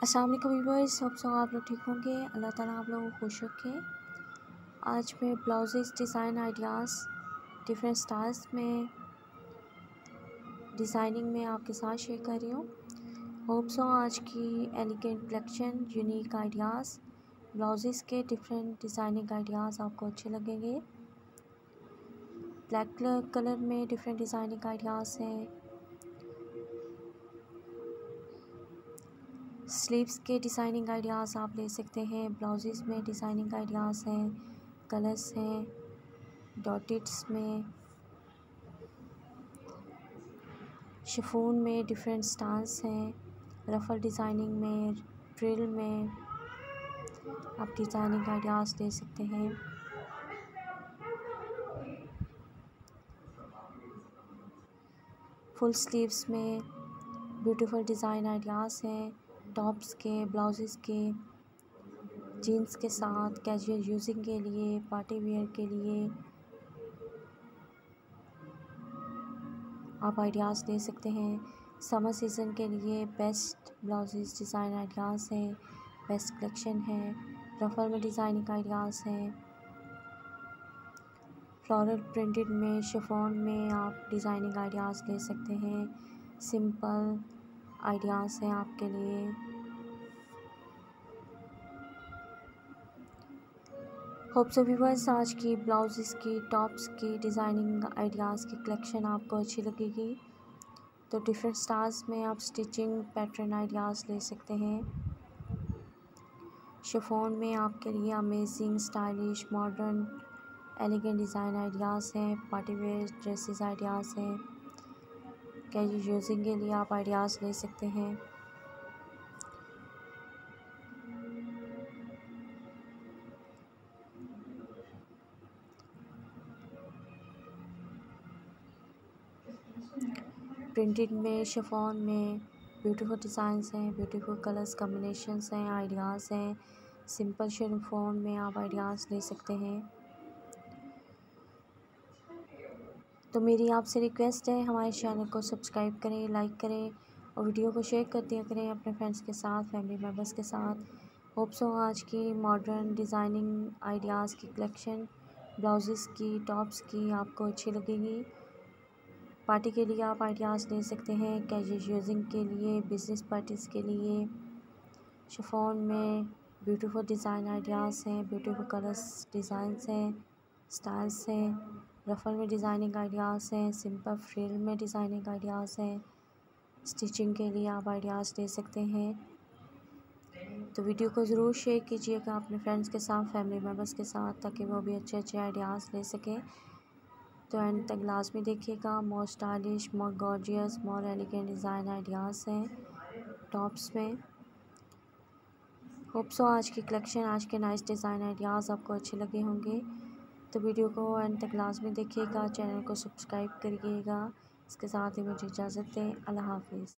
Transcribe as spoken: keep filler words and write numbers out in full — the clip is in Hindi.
अस्सलाम वालेकुम व्यूअर्स, सब सब आप लोग ठीक होंगे। अल्लाह ताला आप लोगों को खुश रखे। आज मैं blouses design ideas different styles में डिज़ाइनिंग में आपके साथ शेयर कर रही हूँ। होप सो आज की elegant collection, unique ideas, blouses के डिफरेंट डिज़ाइनिंग आइडियाज़ आपको अच्छे लगेंगे। ब्लैक कलर में डिफरेंट डिज़ाइनिंग आइडियाज़ हैं। स्लीव्स के डिज़ाइनिंग आइडियाज़ आप ले सकते हैं। ब्लाउजेस में डिज़ाइनिंग आइडियाज़ हैं, कलर्स हैं, डॉटेड्स में, शिफॉन में डिफरेंट स्टाइल्स हैं, रफल डिज़ाइनिंग में, ट्रिल में आप डिज़ाइनिंग आइडियाज़ ले सकते हैं। फुल स्लीव्स में ब्यूटीफुल डिज़ाइन आइडियाज़ हैं, टॉप्स के, ब्लाउजेस के, जीन्स के साथ कैजुअल यूजिंग के लिए, पार्टी वेयर के लिए आप आइडियाज़ ले सकते हैं। समर सीज़न के लिए बेस्ट ब्लाउजेस डिज़ाइन आइडियाज़ हैं, बेस्ट कलेक्शन है। रफल में डिज़ाइनिंग आइडियाज़ हैं, फ्लोरल प्रिंटेड में, शिफॉन में आप डिज़ाइनिंग आइडियाज़ ले सकते हैं। सिंपल आइडियाज़ हैं आपके लिए। होप सो व्यूअर्स, आज की ब्लाउजेस की, टॉप्स की डिज़ाइनिंग आइडियाज़ की कलेक्शन आपको अच्छी लगेगी। तो डिफरेंट स्टाइल्स में आप स्टिचिंग पैटर्न आइडियाज़ ले सकते हैं। शिफॉन में आपके लिए amazing, stylish, modern, elegant design ideas हैं। पार्टी वेयर ड्रेसेस आइडियाज़ हैं। कैजुअल यूजिंग के लिए आप आइडियाज़ ले सकते हैं। प्रिंटेड में, शिफॉन में ब्यूटीफुल डिज़ाइंस हैं, ब्यूटीफुल कलर्स कॉम्बिनेशंस हैं, आइडियाज़ हैं। सिंपल शिफॉन में आप आइडियाज़ ले सकते हैं। तो मेरी आपसे रिक्वेस्ट है, हमारे चैनल को सब्सक्राइब करें, लाइक करें और वीडियो को शेयर कर दिया करें अपने फ्रेंड्स के साथ, फैमिली मेम्बर्स के साथ। होप सो आज की मॉडर्न डिज़ाइनिंग आइडियाज़ की कलेक्शन, ब्लाउजेस की, टॉप्स की आपको अच्छी लगेगी। पार्टी के लिए आप आइडियाज़ ले सकते हैं, कैजुअल यूजिंग के लिए, बिजनेस पार्टीज़ के लिए। शिफॉन में ब्यूटीफुल डिज़ाइन आइडियाज़ हैं, ब्यूटीफुल कलर्स डिज़ाइंस हैं, स्टाइल्स हैं। रफल में डिज़ाइनिंग आइडियाज़ हैं, सिंपल फ्रिल में डिज़ाइनिंग आइडियाज़ हैं। स्टिचिंग के लिए आप आइडियाज़ ले सकते हैं। तो वीडियो को ज़रूर शेयर कीजिएगा अपने फ्रेंड्स के साथ, फैमिली मेम्बर्स के साथ, ताकि वो भी अच्छे अच्छे आइडियाज़ ले सकें। तो एंड तक लाजमी देखिएगा। More stylish, more gorgeous, more elegant design ideas हैं टॉप्स में। होप सो आज की कलेक्शन, आज के नाइस डिज़ाइन आइडियाज़ आपको अच्छे लगे होंगे। तो वीडियो को एंड तक लाजमी देखिएगा, चैनल को सब्सक्राइब करिएगा। इसके साथ ही मुझे इजाज़त दें। अल्लाह हाफ़िज़।